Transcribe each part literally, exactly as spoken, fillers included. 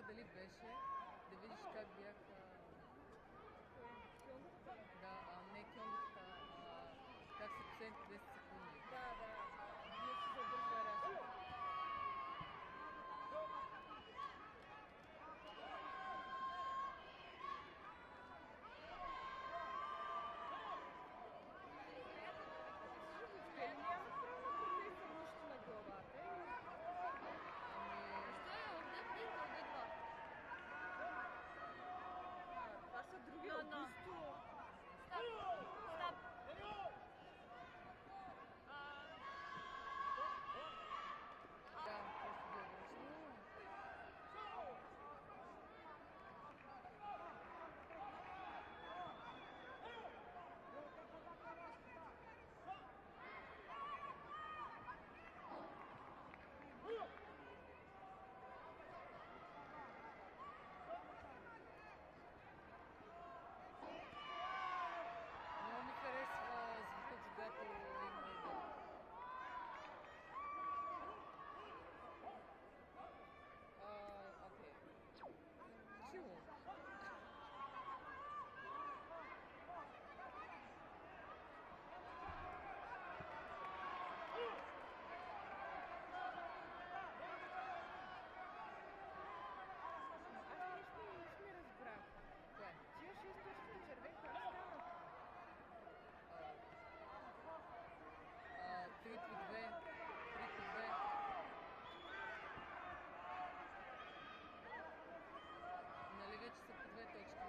дали беше, да видиш как бяха... Кьондата? Да, а не кьондата, а как са последните десет секунди. Да, да. Не се задържа рязко. Те ли нямат право да протества нищо на главата? Ами... Що е? Отдет ли? Отдет два. Това са други Но, но. убийство. Стоп! Стоп! Да, просто да връща. Много ми харесва звукът, когато има идея. Окей. Чило. Аз нищо нищо не разбрах. Кое? Тия шест точки на червен, как станат? три по две, три по две. Нали вече са по две точки?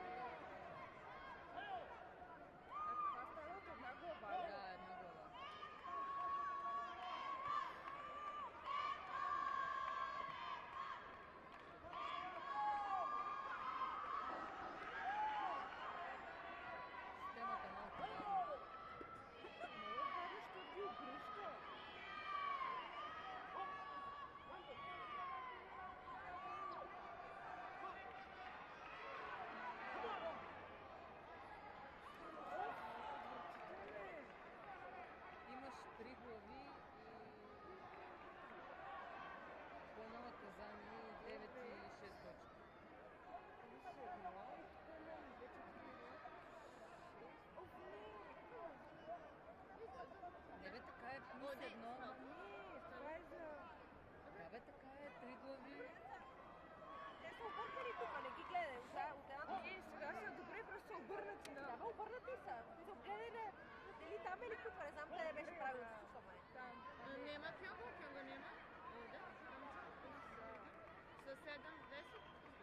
А това става от една глава, ли? Да, една глава. Системата е малко гадна. Много гадно, защото ги обръща. Имаш три глави и по едно наказание девет и шест точки. Плюс едно и тук имам две четири. Оф, не! Не бе, така е плюс едно. Не, това е за... Да бе, така е, три глави. Те са обърнали тук, не ги гледай. От едната Не, сега са добре, просто са обърнати на... Да, бе, обърнати са. Мисля, гледай ли, дали там или тук, не знам къде беше правилно слушаме. Там. Няма Кьонго? Кьонго няма? Овде? Са седем, десет?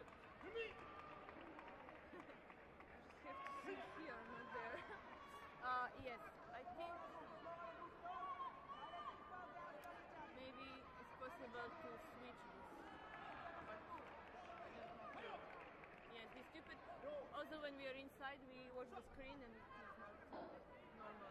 Have to sit here, not there. Uh, yes, I think maybe it's possible to switch this. But yes, it's stupid. Also, when we are inside, we watch the screen and it's not normal.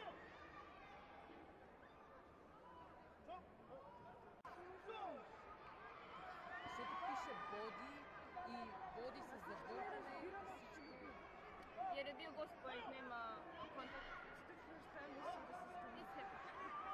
Защото пише боди и боди с завъртане и всичко. Jer je bio gost point, nema kontakt. It's the first time we see the system. It's happy.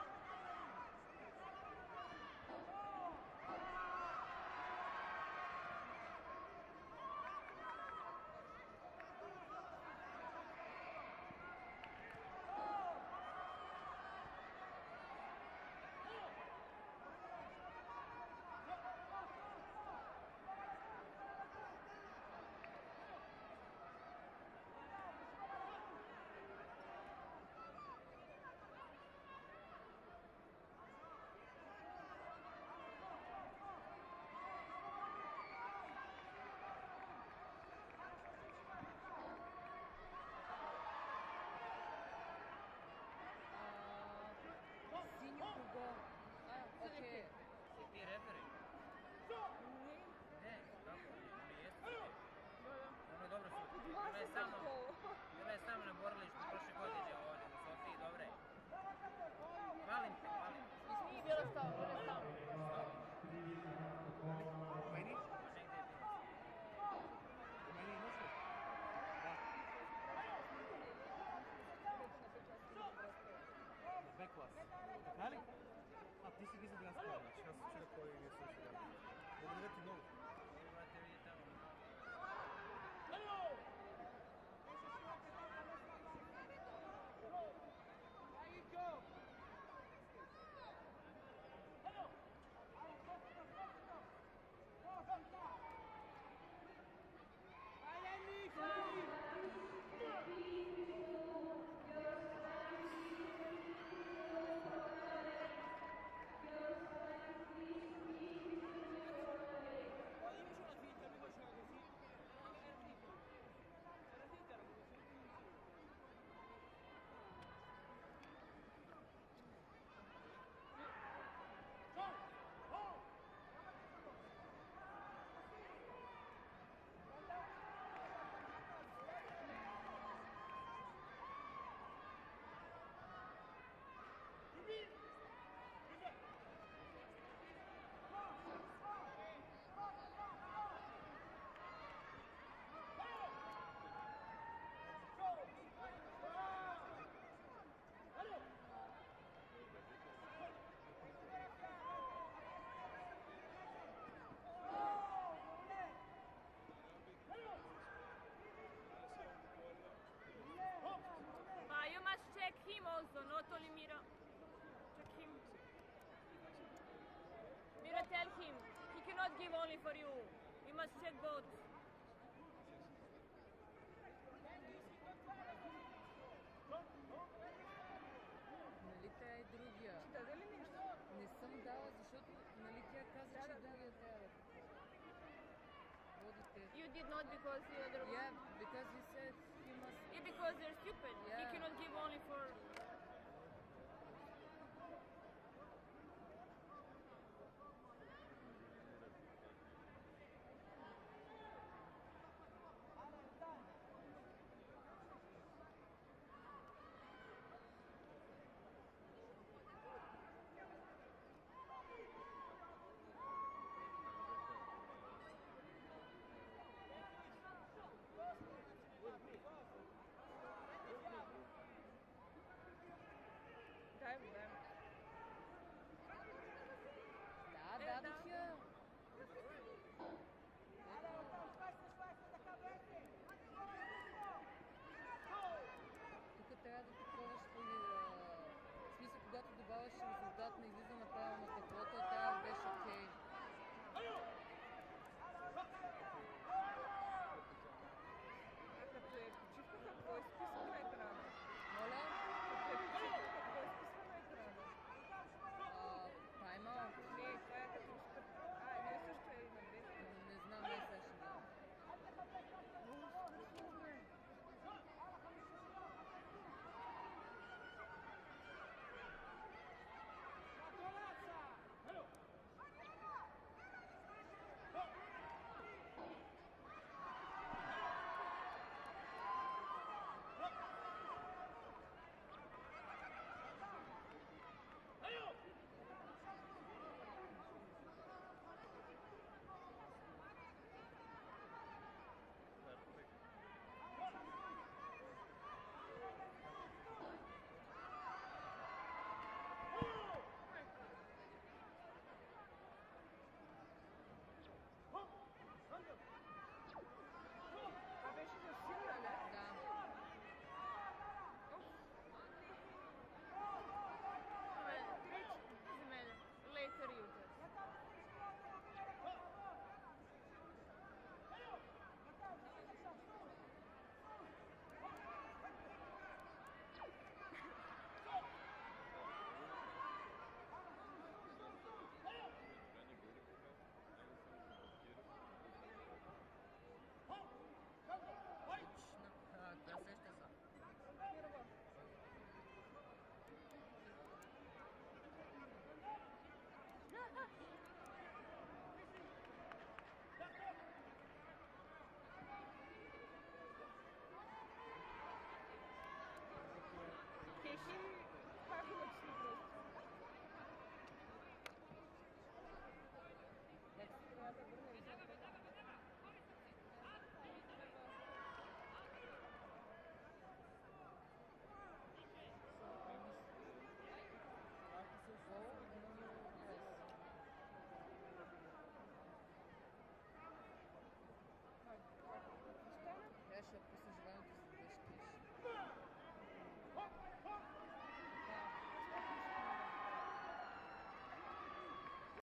Синьо кого? А, окей. Си ти рефери? Не. Не, kako? Ili jeste si ti? Ono dobro su. Od Bila je masa samo, tako. bila je samo na borilištu prošle godine ovdje u Sofiji, dobre. Hvalim te, hvalim. Nije bilo stao, bilo je stao. Meni? Može gdje je bilo. Meni imaš li? Da. Б клас. Така ли? А, ти си ги за глас, значи аз се чуя кой е слуша. Благодаря ти много. Morate vidjeti only for you. You must check both. Нали тя е другия? Ти даде ли нещо? Не съм дала, защото нали тя каза, че другия трябва да водите. You did not because the other Yeah, one. because he said he must. Yeah, because they're stupid. He Yeah. cannot give only for